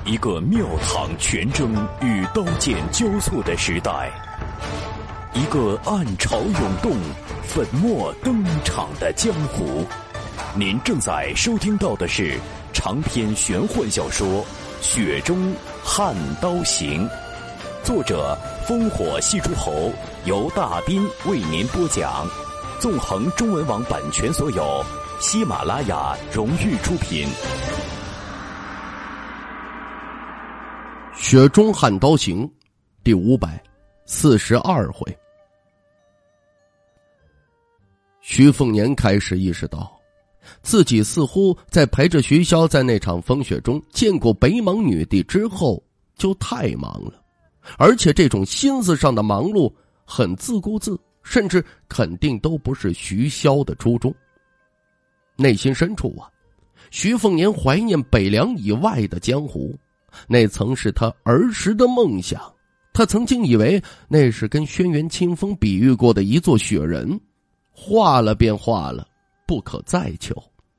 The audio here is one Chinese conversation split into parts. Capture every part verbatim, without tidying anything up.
一个庙堂权争与刀剑交错的时代，一个暗潮涌动、粉墨登场的江湖。您正在收听到的是长篇玄幻小说《雪中悍刀行》，作者烽火戏诸侯，由大斌为您播讲。纵横中文网版权所有，喜马拉雅荣誉出品。 雪中悍刀行第五百四十二回。徐凤年开始意识到，自己似乎在陪着徐骁在那场风雪中见过北莽女帝之后就太忙了，而且这种心思上的忙碌很自顾自，甚至肯定都不是徐骁的初衷。内心深处啊，徐凤年怀念北凉以外的江湖，那曾是他儿时的梦想。他曾经以为那是跟轩辕清风比喻过的一座雪人，化了便化了，不可再求。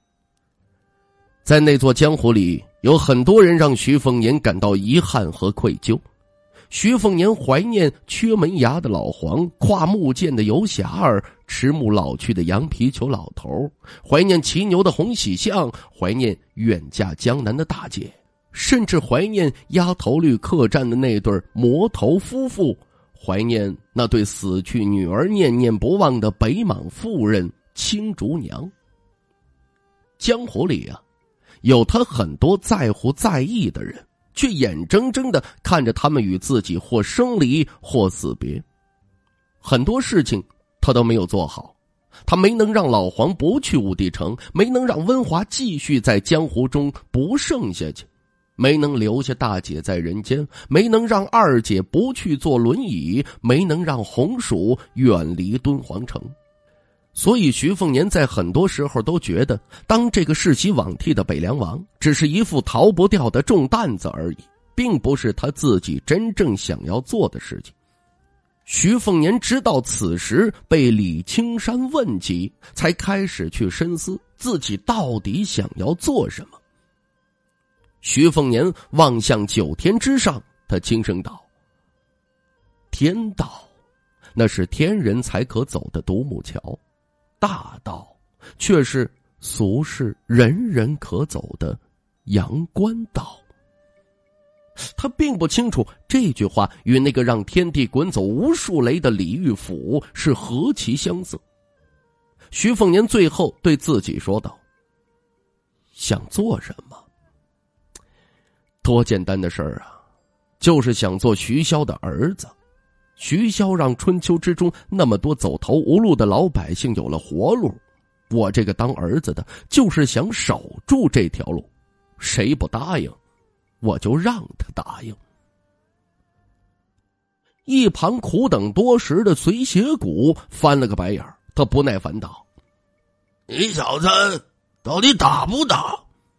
在那座江湖里，有很多人让徐凤年感到遗憾和愧疚。徐凤年怀念缺门牙的老黄，跨木剑的游侠儿，迟暮老去的羊皮球老头，怀念骑牛的洪喜相，怀念远嫁江南的大姐，甚至怀念鸭头绿客栈的那对魔头夫妇，怀念那对死去女儿念念不忘的北莽妇人青竹娘。江湖里啊，有他很多在乎在意的人，却眼睁睁地看着他们与自己或生离或死别。很多事情他都没有做好，他没能让老黄不去武帝城，没能让温华继续在江湖中不剩下去，没能留下大姐在人间，没能让二姐不去坐轮椅，没能让红薯远离敦煌城。所以徐凤年在很多时候都觉得，当这个世袭罔替的北凉王只是一副逃不掉的重担子而已，并不是他自己真正想要做的事情。徐凤年直到此时被李青山问及，才开始去深思自己到底想要做什么。徐凤年望向九天之上，他轻声道：天道，那是天人才可走的独木桥，大道却是俗世人人可走的阳关道。他并不清楚这句话与那个让天地滚走无数雷的李玉甫是何其相似。徐凤年最后对自己说道：想做什么？多简单的事儿啊，就是想做徐骁的儿子。徐骁让春秋之中那么多走投无路的老百姓有了活路，我这个当儿子的就是想守住这条路，谁不答应我就让他答应。一旁苦等多时的随邪谷翻了个白眼，他不耐烦道： 你小子到底打不打？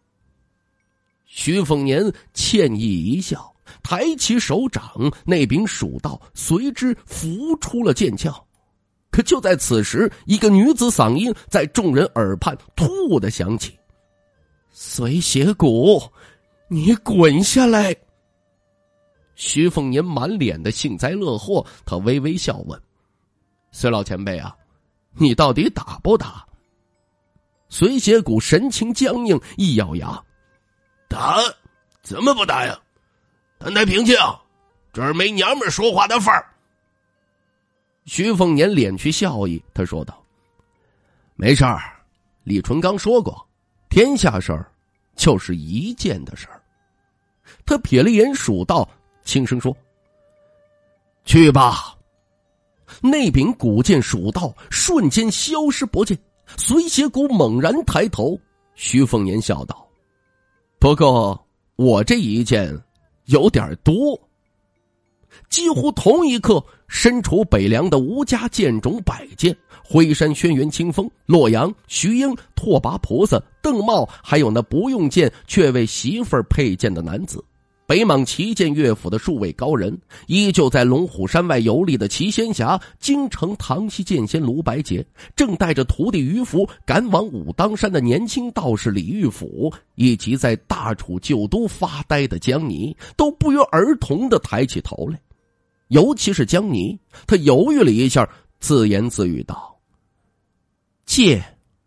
徐凤年歉意一笑，抬起手掌，那柄蜀道随之浮出了剑鞘。可就在此时，一个女子嗓音在众人耳畔突兀地响起：随邪谷，你滚下来！徐凤年满脸的幸灾乐祸，他微微笑问：随老前辈啊，你到底打不打？随邪谷神情僵硬，一咬牙： 打？怎么不打呀？单台平静，这儿没娘们说话的份儿。 徐凤年敛去笑意，他说道：没事儿，李淳刚说过，天下事儿就是一件的事儿。他瞥了一眼蜀道，轻声说：去吧。那柄古剑蜀道瞬间消失不见，随邪谷猛然抬头。徐凤年笑道：不过我这一剑有点多。几乎同一刻，身处北凉的吴家剑种百剑，辉山轩辕清风、洛阳、徐英、拓跋菩萨、邓茂，还有那不用剑却为媳妇儿配剑的男子， 北莽旗舰乐府的数位高人，依旧在龙虎山外游历的齐仙侠、京城唐西剑仙卢白杰，正带着徒弟于福赶往武当山的年轻道士李玉甫，以及在大楚旧都发呆的江泥，都不约而同地抬起头来。尤其是江泥，他犹豫了一下，自言自语道：借。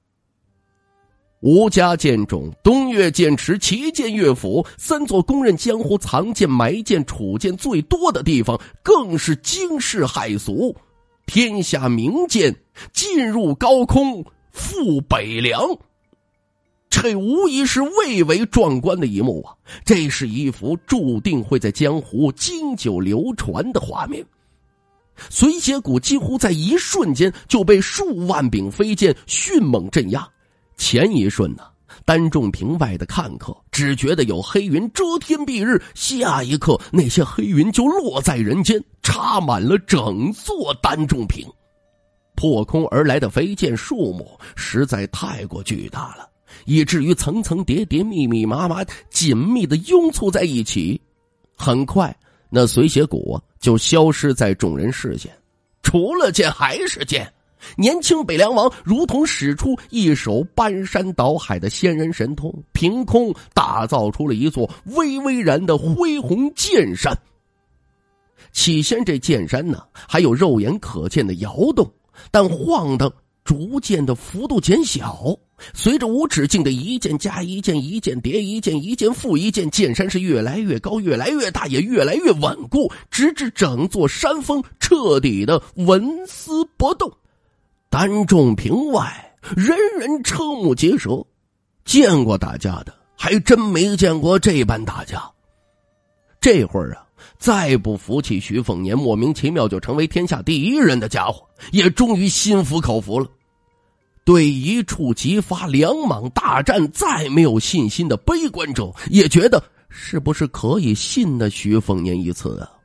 吴家剑冢、东岳剑池、旗舰乐府三座公认江湖藏剑、埋剑、储剑最多的地方，更是惊世骇俗。天下名剑进入高空，赴北凉，这无疑是蔚为壮观的一幕啊！这是一幅注定会在江湖经久流传的画面。随血谷几乎在一瞬间就被数万柄飞剑迅猛镇压。前一瞬呢，单仲平外的看客只觉得有黑云遮天蔽日，下一刻那些黑云就落在人间，插满了整座单仲平。破空而来的飞剑数目实在太过巨大了，以至于层层叠叠、密密麻麻、紧密地拥簇在一起。很快，那随血谷就消失在众人视线，除了剑还是剑。年轻北凉王如同使出一手搬山倒海的仙人神通，凭空打造出了一座巍巍然的恢宏剑山。起先这剑山呢，还有肉眼可见的摇动，但晃的逐渐的幅度减小。随着无止境的一剑加一剑，一剑叠一剑，一剑复一剑，剑山是越来越高，越来越大，也越来越稳固，直至整座山峰彻底的纹丝不动。单仲平外，人人瞠目结舌，见过打架的还真没见过这般打架。这会儿啊，再不服气徐凤年莫名其妙就成为天下第一人的家伙，也终于心服口服了。对一触即发两莽大战再没有信心的悲观者，也觉得是不是可以信的徐凤年一次啊？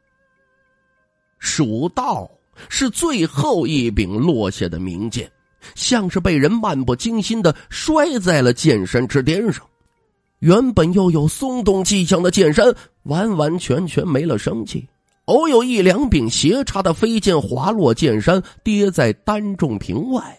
蜀道是最后一柄落下的名剑，像是被人漫不经心地摔在了剑山之巅上。原本又有松动迹象的剑山完完全全没了生气，偶有一两柄斜插的飞剑滑落剑山，跌在单仲平外。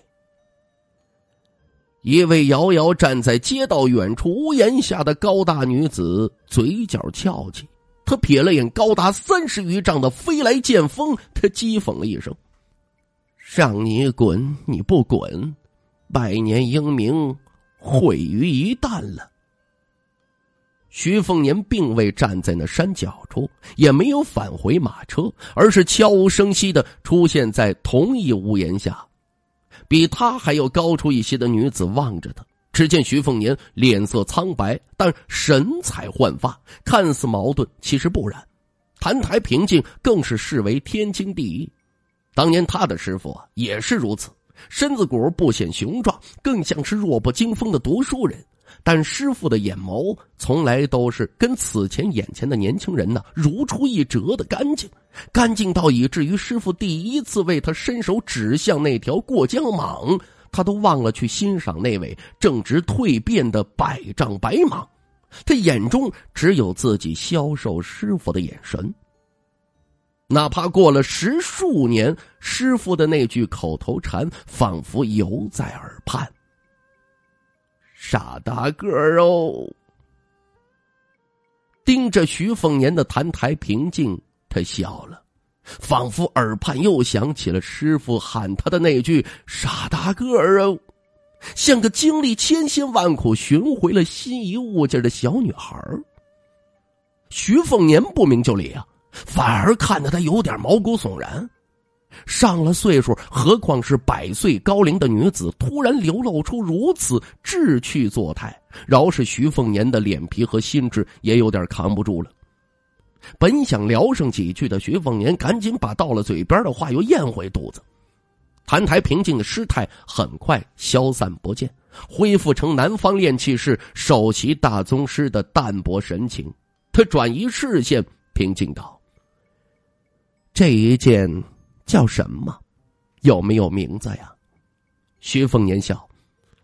一位遥遥站在街道远处屋檐下的高大女子嘴角翘起，他瞥了眼高达三十余丈的飞来剑锋，他讥讽了一声：让你滚你不滚，百年英名毁于一旦了。徐凤年并未站在那山脚处，也没有返回马车，而是悄无声息地出现在同一屋檐下。比他还要高出一些的女子望着他，只见徐凤年脸色苍白，但神采焕发，看似矛盾，其实不然。澹台平静更是视为天经地义。当年他的师傅啊也是如此，身子骨不显雄壮，更像是弱不禁风的读书人。但师傅的眼眸从来都是跟此前眼前的年轻人呢如出一辙的干净，干净到以至于师傅第一次为他伸手指向那条过江蟒，他都忘了去欣赏那位正值蜕变的百丈白蟒，他眼中只有自己销售师傅的眼神。哪怕过了十数年，师傅的那句口头禅仿佛犹在耳畔：傻大个儿哦。盯着徐凤年的澹台平静，他笑了，仿佛耳畔又响起了师傅喊他的那句傻大个儿哦，像个经历千辛万苦寻回了心仪物件的小女孩。徐凤年不明就里啊，反而看得他有点毛骨悚然。上了岁数，何况是百岁高龄的女子，突然流露出如此志趣作态，饶是徐凤年的脸皮和心智也有点扛不住了。本想聊上几句的徐凤年赶紧把到了嘴边的话又咽回肚子。澹台平静的失态很快消散不见，恢复成南方炼器士首席大宗师的淡泊神情。他转移视线，平静道：这一件叫什么？有没有名字呀？徐凤年笑：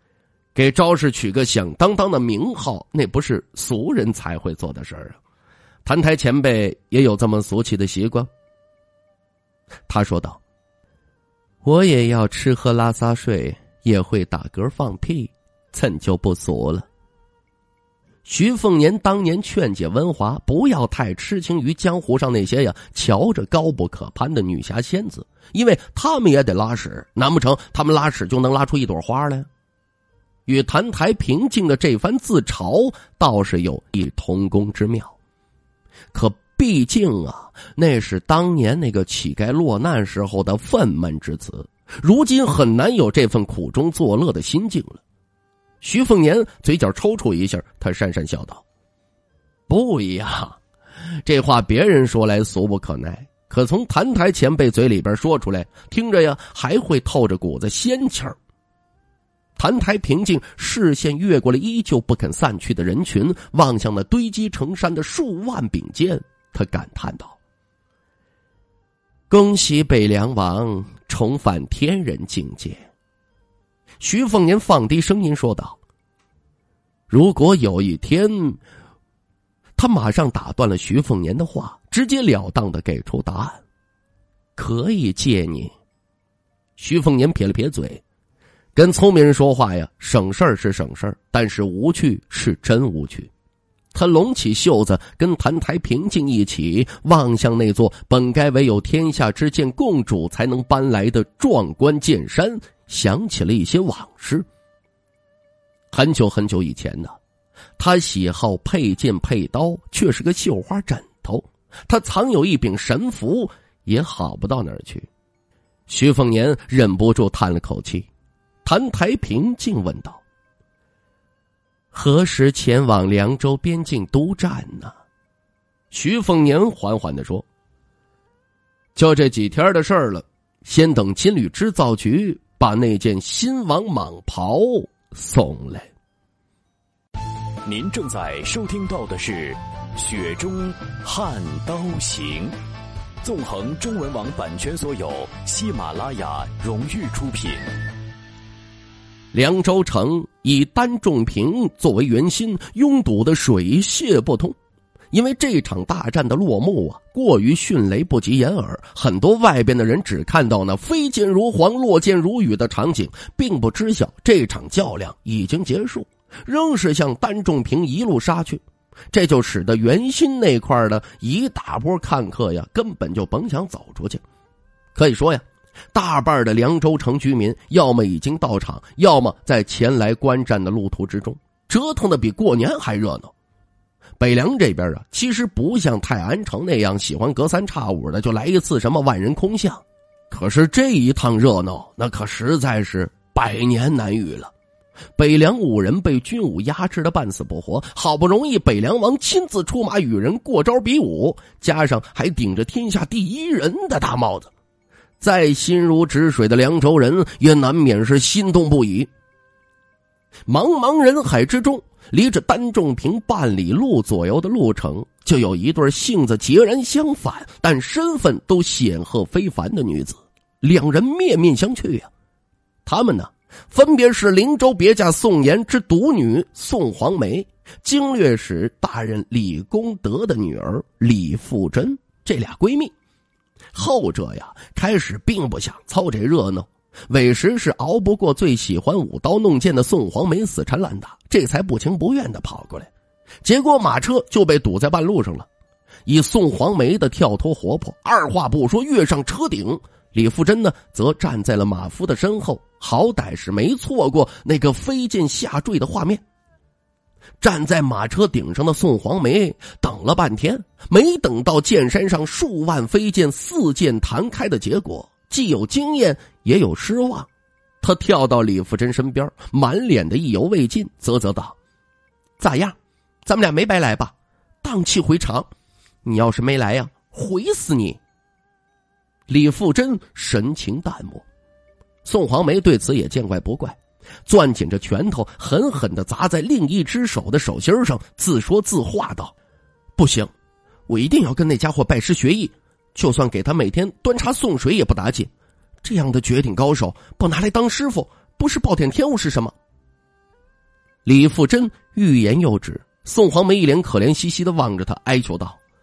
给招式取个响当当的名号，那不是俗人才会做的事儿啊。 谭台前辈也有这么俗气的习惯。他说道：我也要吃喝拉撒睡，也会打嗝放屁，怎就不俗了？徐凤年当年劝解文华不要太痴情于江湖上那些呀瞧着高不可攀的女侠仙子，因为他们也得拉屎，难不成他们拉屎就能拉出一朵花来？与谭台平静的这番自嘲倒是有一同工之妙。可毕竟啊，那是当年那个乞丐落难时候的愤懑之词，如今很难有这份苦中作乐的心境了。徐凤年嘴角抽搐一下，他讪讪笑道：不一样，这话别人说来俗不可耐，可从谭台前辈嘴里边说出来，听着呀还会透着股子仙气儿。谭台平静视线越过了依旧不肯散去的人群，望向那堆积成山的数万柄剑，他感叹道：恭喜北凉王重返天人境界。徐凤年放低声音说道：如果有一天……他马上打断了徐凤年的话，直截了当的给出答案：可以借你。徐凤年撇了撇嘴，跟聪明人说话呀，省事儿是省事儿，但是无趣是真无趣。他拢起袖子，跟谭台平静一起望向那座本该唯有天下之剑共主才能搬来的壮观剑山，想起了一些往事。很久很久以前呢，他喜好佩剑佩刀，却是个绣花枕头。他藏有一柄神符，也好不到哪儿去。徐凤年忍不住叹了口气。谭台平静问道：何时前往凉州边境督战呢？徐凤年缓缓地说：就这几天的事儿了，先等金缕织造局把那件新王蟒袍送来。 您正在收听到的是《雪中悍刀行》，纵横中文网版权所有，喜马拉雅荣誉出品。 凉州城以单仲平作为圆心，拥堵的水泄不通。因为这场大战的落幕啊，过于迅雷不及掩耳，很多外边的人只看到那飞剑如簧、落剑如雨的场景，并不知晓这场较量已经结束，仍是向单仲平一路杀去。这就使得圆心那块的一大波看客呀，根本就甭想走出去。可以说呀，大半的凉州城居民要么已经到场，要么在前来观战的路途之中，折腾的比过年还热闹。北凉这边啊，其实不像泰安城那样喜欢隔三差五的就来一次什么万人空巷，可是这一趟热闹那可实在是百年难遇了。北凉五人被军武压制的半死不活，好不容易北凉王亲自出马与人过招比武，加上还顶着天下第一人的大帽子，再心如止水的凉州人也难免是心动不已。茫茫人海之中，离着单仲平半里路左右的路程，就有一对性子截然相反但身份都显赫非凡的女子，两人面面相觑呀、啊。他们呢，分别是灵州别驾宋岩之独女宋黄梅，经略使大人李公德的女儿李富珍，这俩闺蜜。后者呀，开始并不想凑这热闹，委实是熬不过最喜欢舞刀弄剑的宋黄梅死缠烂打，这才不情不愿地跑过来。结果马车就被堵在半路上了。以宋黄梅的跳脱活泼，二话不说跃上车顶，李富珍呢则站在了马夫的身后，好歹是没错过那个飞剑下坠的画面。站在马车顶上的宋黄梅等了半天，没等到剑山上数万飞剑四剑弹开的结果，既有惊艳也有失望。他跳到李富珍身边，满脸的意犹未尽，啧啧道：咋样，咱们俩没白来吧？荡气回肠，你要是没来呀，毁死你。李富珍神情淡漠，宋黄梅对此也见怪不怪，攥紧着拳头狠狠地砸在另一只手的手心上，自说自话道：不行，我一定要跟那家伙拜师学艺，就算给他每天端茶送水也不打紧，这样的绝顶高手不拿来当师傅，不是暴殄天物是什么？李富珍欲言又止，宋黄梅一脸可怜兮兮地望着他，哀求道：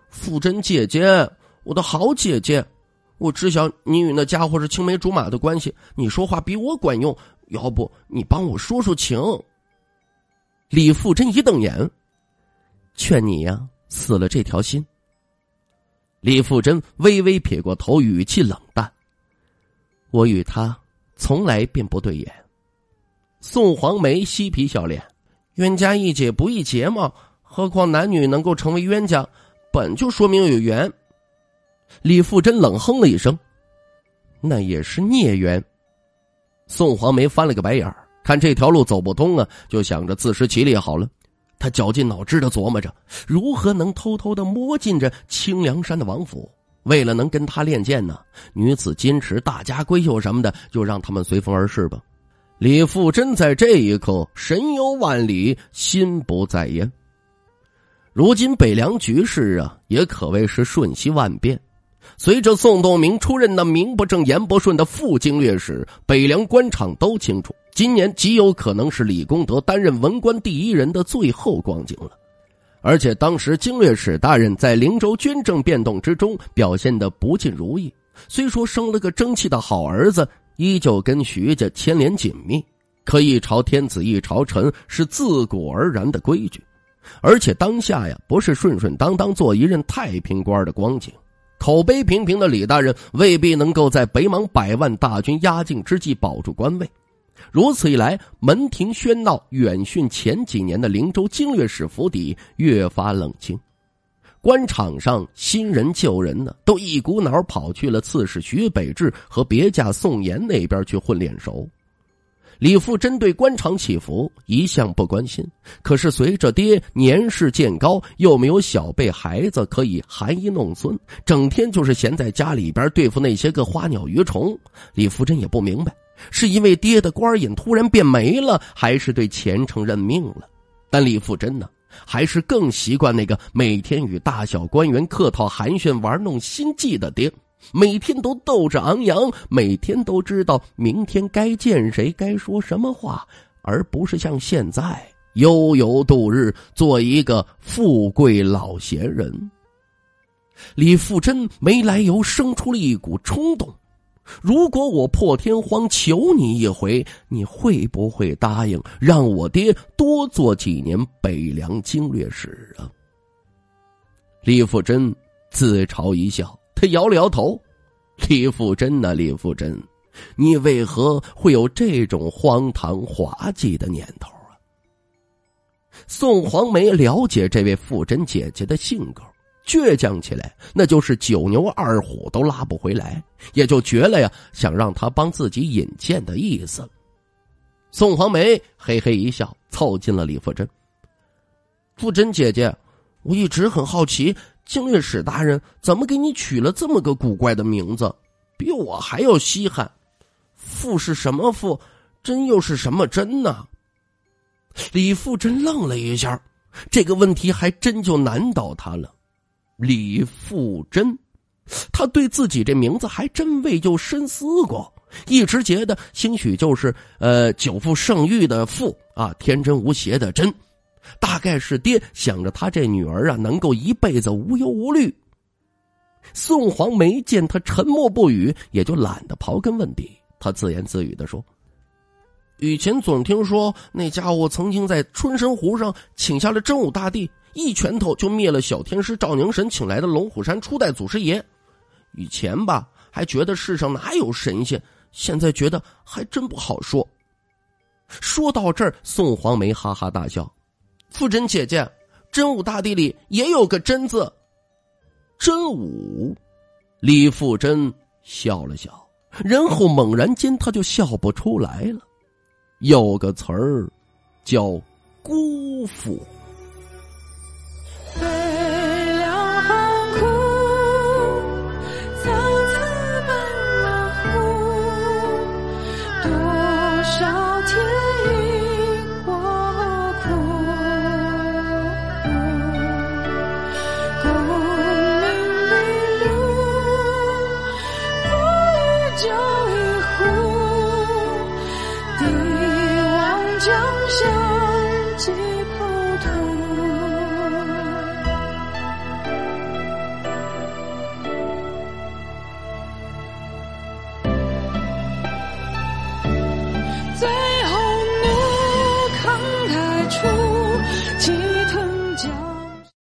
富珍姐姐，我的好姐姐，我知晓你与那家伙是青梅竹马的关系，你说话比我管用，要不你帮我说说情。李富珍一瞪眼，劝你呀、啊、死了这条心。李富珍微微撇过头，语气冷淡，我与他从来便不对眼。宋黄梅嬉皮笑脸，冤家宜解不宜结嘛，何况男女能够成为冤家，本就说明有缘。李富珍冷哼了一声，那也是孽缘。宋黄梅翻了个白眼儿，看这条路走不通啊，就想着自食其力好了。他绞尽脑汁地琢磨着如何能偷偷地摸进这清凉山的王府，为了能跟他练剑呢，女子矜持大家闺秀什么的就让他们随风而逝吧。李富珍在这一刻神游万里，心不在焉。如今北凉局势啊也可谓是瞬息万变，随着宋洞明出任那名不正言不顺的副经略使，北凉官场都清楚，今年极有可能是李公德担任文官第一人的最后光景了。而且当时经略使大人在灵州军政变动之中表现得不尽如意，虽说生了个争气的好儿子，依旧跟徐家牵连紧密，可一朝天子一朝臣是自古而然的规矩。而且当下呀不是顺顺当当做一任太平官的光景，口碑平平的李大人未必能够在北莽百万大军压境之际保住官位。如此一来，门庭喧闹，远逊前几年的灵州经略使府邸越发冷清。官场上新人旧人呢，都一股脑跑去了刺史徐北志和别驾宋岩那边去混脸熟。李富珍对官场起伏一向不关心，可是随着爹年事渐高，又没有小辈孩子可以含饴弄孙，整天就是闲在家里边对付那些个花鸟鱼虫。李富珍也不明白，是因为爹的官瘾突然变没了，还是对前程认命了。但李富珍呢，还是更习惯那个每天与大小官员客套寒暄玩弄心计的爹，每天都斗志昂扬，每天都知道明天该见谁，该说什么话，而不是像现在悠悠度日，做一个富贵老闲人。李富珍没来由生出了一股冲动，如果我破天荒求你一回，你会不会答应让我爹多做几年北凉经略使啊？李富珍自嘲一笑，他摇了摇头。李富珍啊，李富珍，你为何会有这种荒唐滑稽的念头啊？宋黄梅了解这位富珍姐姐的性格，倔强起来那就是九牛二虎都拉不回来，也就绝了呀想让她帮自己引荐的意思。宋黄梅嘿嘿一笑，凑近了李富珍。富珍姐姐，我一直很好奇，经略使大人怎么给你取了这么个古怪的名字，比我还要稀罕。富是什么富，真又是什么真呢？李富珍愣了一下，这个问题还真就难倒他了。李富珍，他对自己这名字还真未就深思过，一直觉得兴许就是呃久负盛誉的富啊，天真无邪的真，大概是爹想着他这女儿啊能够一辈子无忧无虑。宋黄梅见他沉默不语，也就懒得刨根问底，他自言自语地说，以前总听说那家伙曾经在春申湖上请下了真武大帝，一拳头就灭了小天师赵宁神请来的龙虎山初代祖师爷。以前吧还觉得世上哪有神仙，现在觉得还真不好说。说到这儿，宋黄梅哈哈大笑，富珍姐姐，真武大帝里也有个真字。真武？李富珍笑了笑，然后猛然间他就笑不出来了。有个词儿叫辜负。